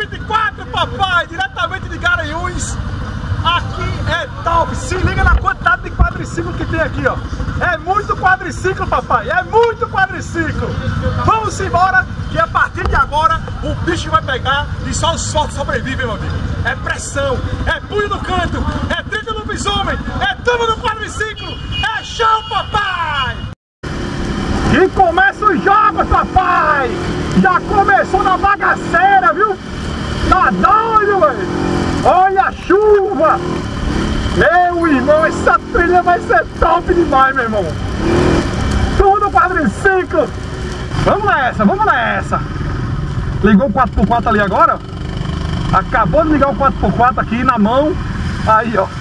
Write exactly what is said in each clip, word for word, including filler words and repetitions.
vinte e quatro, papai, diretamente de Garanhuns. Aqui é top, se liga na quantidade de quadriciclo que tem aqui, ó. É muito quadriciclo, papai, é muito quadriciclo. Vamos embora, que a partir de agora o bicho vai pegar e só os fortes sobrevivem, meu amigo. É pressão, é punho no canto, é trinta no lobisomem, é tudo no quadriciclo, é chão, papai! E começa os jogos, papai! Já começou na bagaceira, viu? Tá doido, velho? Olha a chuva! Meu irmão, essa trilha vai ser top demais, meu irmão! Tudo quadriciclo! Vamos nessa, vamos nessa! Ligou o quatro por quatro ali agora? Acabou de ligar o quatro por quatro aqui na mão. Aí, ó!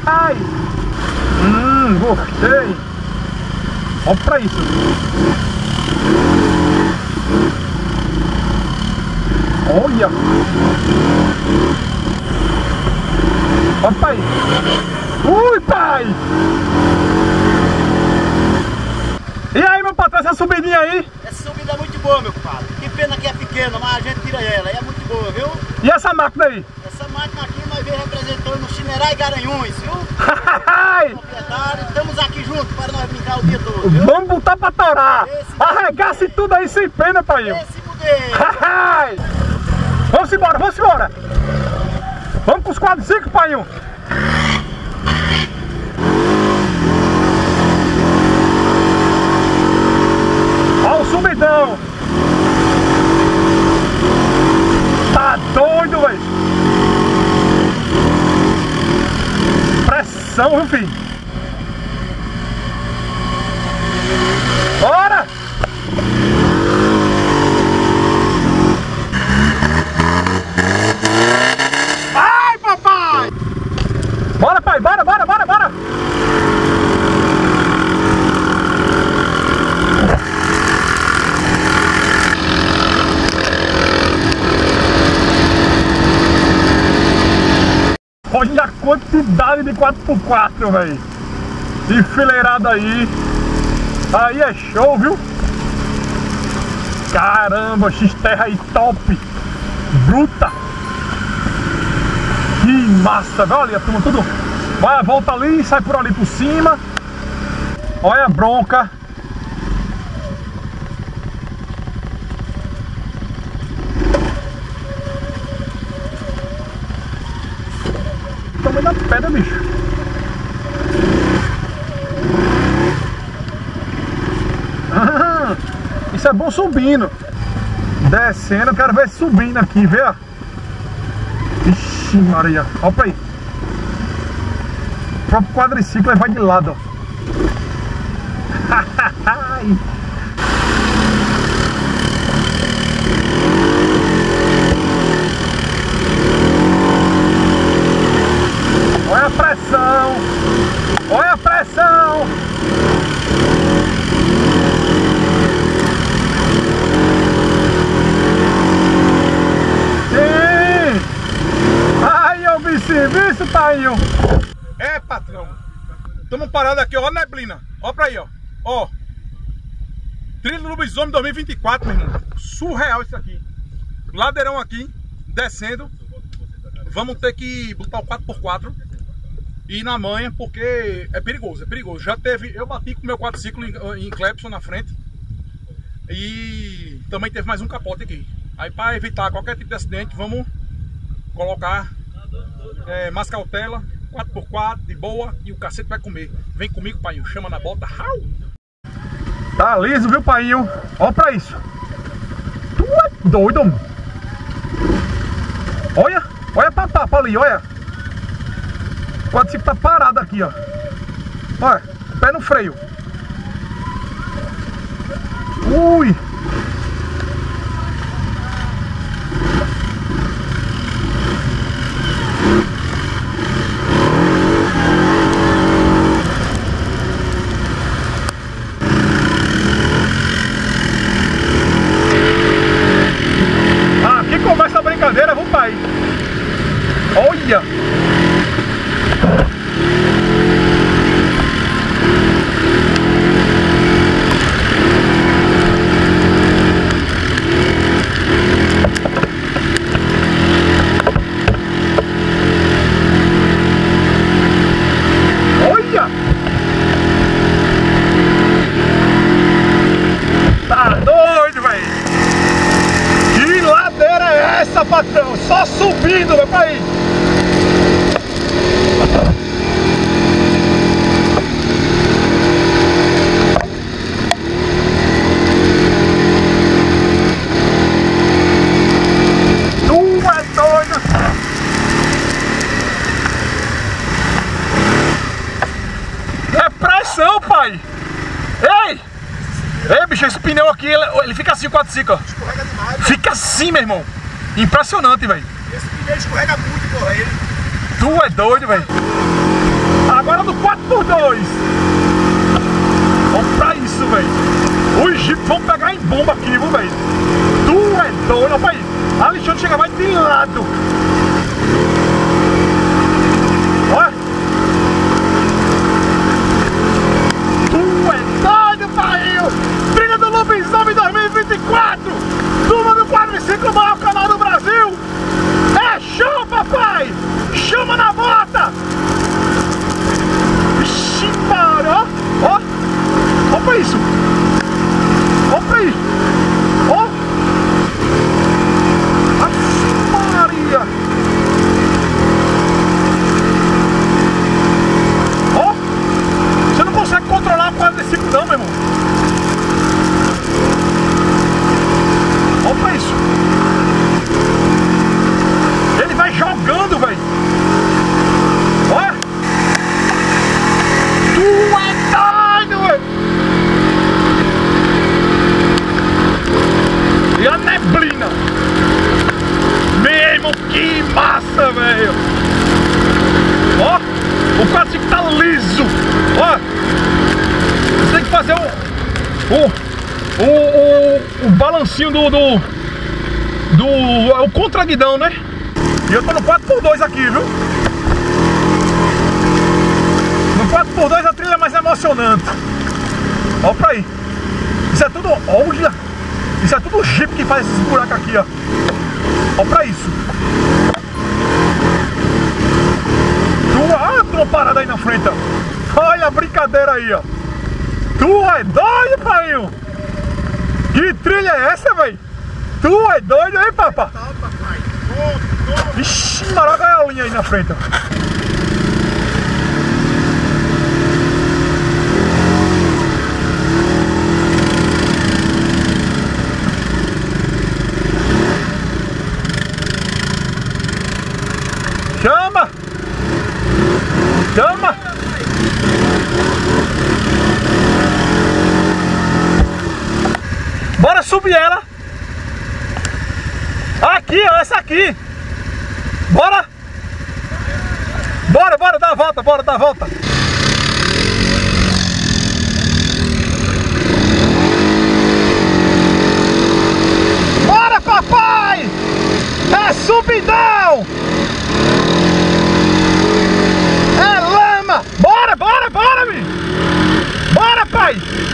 Hum, gostei! Olha pra isso! Olha! Olha, pai! Ui, pai! E aí, meu patrão, essa subidinha aí? Essa subida é muito boa, meu compadre. Que pena que é pequena, mas a gente tira ela. É muito boa, viu? E essa máquina aí? Essa máquina aqui nós veio representando no Chinerai Garanhuns, viu? Proprietário, estamos aqui juntos para nós brincar o dia todo, viu? Vamos botar pra torar! Arregace tudo aí sem pena, pai! Esse modelo! Vamos embora, vamos embora! Vamos pros quadriciclos, pai! Olha o subidão! Tá doido, velho! Pressão, viu, filho? Bora! Ai, papai! Bora, pai! Bora, bora, bora, bora! Olha a quantidade de quatro por quatro, velho. Enfileirada aí. Aí é show, viu? Caramba, X-Terra aí top. Bruta. Que massa, velho. Olha a turma tudo. Vai, volta ali, sai por ali por cima. Olha a bronca. Tamanho da pedra, bicho. Ah, isso é bom subindo. Descendo, eu quero ver subindo aqui, vê? Ixi, Maria. Olha pra aí. O próprio quadriciclo vai de lado, ó. Olha a pressão! Olha a pressão! Sim! Aí, ô vice-vice, Tainho! É, patrão! Estamos parados aqui, ó, a neblina! Ó pra aí, ó! Ó! Trilha do Lobisomem dois mil e vinte e quatro, meu irmão! Surreal isso aqui! Ladeirão aqui, descendo. Vamos ter que botar o quatro por quatro e ir na manha, porque é perigoso, é perigoso. Já teve, eu bati com o meu quadriciclo em, em Clepson na frente e também teve mais um capote aqui. Aí, para evitar qualquer tipo de acidente, vamos colocar é, mais cautela, quatro por quatro, de boa, e o cacete vai comer. Vem comigo, pai, chama na bota. Rau! Tá liso, viu, pai? Olha pra isso. Tu é doido, mano. Olha, olha pra papo ali, olha. O quadriciclo tá parado aqui, ó. Olha, pé no freio. Ui. Aqui começa a brincadeira, vamos pai. Olha. Nossa, patrão, só subindo, meu pai. Tu é doido. É pressão, pai. Ei! Ei, bicho, esse pneu aqui, ele, ele fica assim, o quadriciclo, ó. Escorrega demais, velho. Fica assim, meu irmão. Impressionante, velho. Esse pneu escorrega muito, porra. Ele... Tu é doido, velho. Agora no quatro por dois. Vamos pra isso, velho. Os Jeep vão pegar em bomba aqui, viu, velho. Tu é doido, rapaz. A Alexandre chega mais de lado. Olha. Tu é doido, pai. Trilha do Lobisomem dois mil e vinte e quatro. Turma do quadriciclo, maior canal do Brasil. É show, papai. Chama na bota. Ixi, para, ó. Ó. Ó pra isso. Ó pra isso. Ó. Aff, Maria. Ó. Você não consegue controlar o quadriciclo não, meu irmão. Ó pra isso. Ele vai jogando, velho. Olha. Tu é doido, velho. E a neblina. Mesmo que massa, velho. Ó. O quadriciclo tá liso. Ó. Você tem que fazer o... O... O, o, o balancinho do, do, do é o contraguidão, né? E eu tô no quatro por dois aqui, viu? No quatro por dois a trilha é mais emocionante. Olha pra aí. Isso é tudo, olha. Isso é tudo Jeep que faz esses buracos aqui, ó. Olha pra isso. Tu, ah, tô parado aí na frente, ó. Olha a brincadeira aí, ó. Tu é doido, pai. Que trilha é essa, velho? Tu é doido, hein, papá? Ixi, maraca, olha a linha aí na frente, ó. Chama! Chama! Bora subir ela. Aqui, ó, essa aqui. Bora. Bora, bora, dá a volta, bora, dá a volta. Bora, papai. É subidão. É lama. Bora, bora, bora, meu. Bora, pai.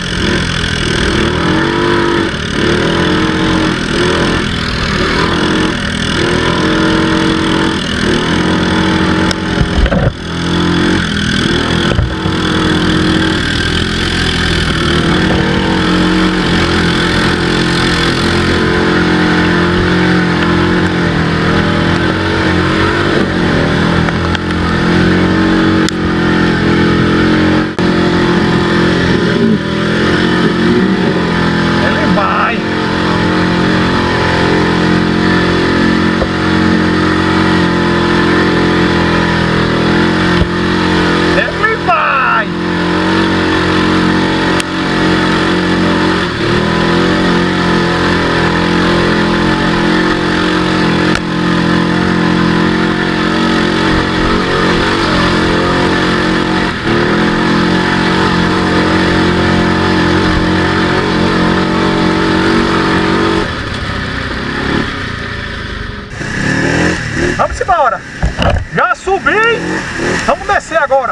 Vamos embora. Já subi. Vamos descer agora.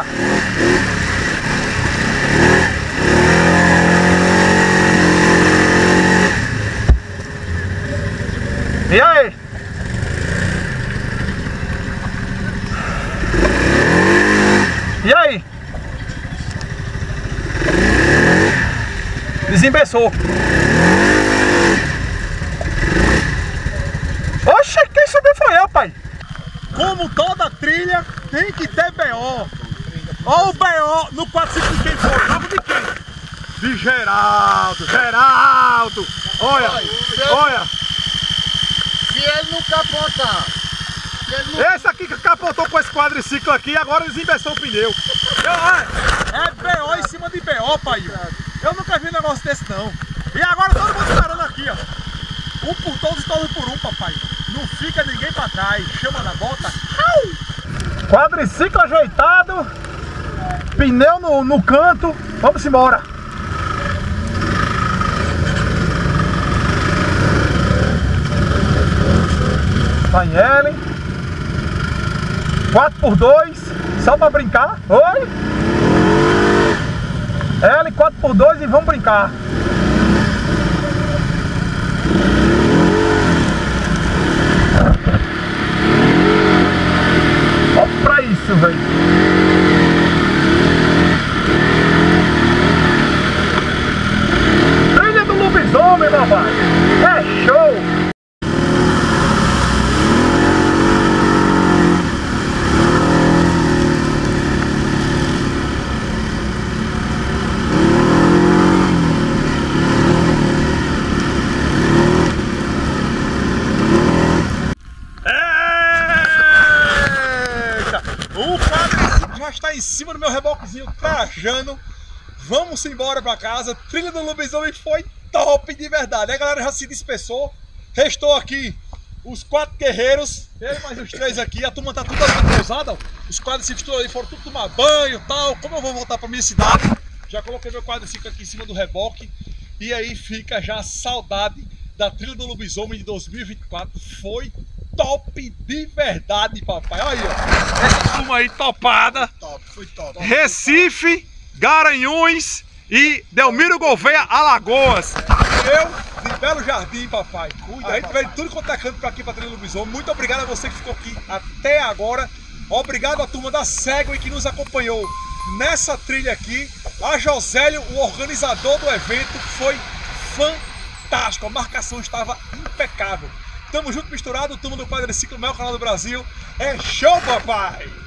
E aí? E aí? Desembeçou. Oxe, que papai. Como toda trilha, tem que ter B O. Ó o B O no quatro cinco de quem foi? Logo de quem? De Geraldo, Geraldo. Olha, olha. Se ele não capotar, se ele não... Esse aqui que capotou com esse quadriciclo aqui, agora desinvestiu o pneu. Eu, é, é B O em cima de B O, pai. Eu nunca vi um negócio desse não. E agora todo mundo esperando aqui, ó. Um por todos e todos por um, papai. Não fica ninguém pra trás. Chama na bota. Quadriciclo ajeitado. Pneu no, no canto. Vamos embora. Tá em L. quatro por dois. Só pra brincar. Oi. L quatro por dois e vamos brincar. Olha pra isso, velho. Trilha do lobisomem, papai. É show. O quadriciclo já está em cima do meu reboquezinho trajando. Vamos embora para casa. Trilha do lobisomem foi top de verdade. A galera já se dispersou. Restou aqui os quatro guerreiros. Eu mais os três aqui. A turma tá tudo ali na pousada. Os quadriciclos ali foram tudo tomar banho e tal. Como eu vou voltar para minha cidade, já coloquei meu quadriciclo aqui em cima do reboque. E aí fica já a saudade da Trilha do Lobisomem de dois mil e vinte e quatro. Foi top de verdade, papai. Olha aí, ó. Essa turma aí topada. Top, foi top. Recife, Garanhuns e Delmiro Gouveia, Alagoas. Eu de Belo Jardim, papai. Cuida, a gente veio tudo quanto é canto pra aqui pra Trilha do Lobisomem. Muito obrigado a você que ficou aqui até agora. Obrigado à turma da Segway que nos acompanhou nessa trilha aqui. A Josélio, o organizador do evento, foi fantástico. A marcação estava impecável. Tamo junto, misturado, turma do Quadriciclo, maior canal do Brasil. É show, papai!